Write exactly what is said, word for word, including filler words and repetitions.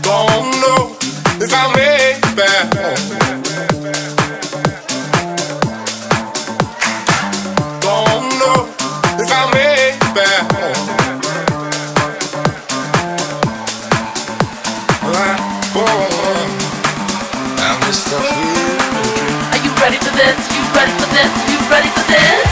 Don't know if I make it back home. Don't know if I make it back home. I'm just stuck here. Are you ready for this? You ready for this? You ready for this?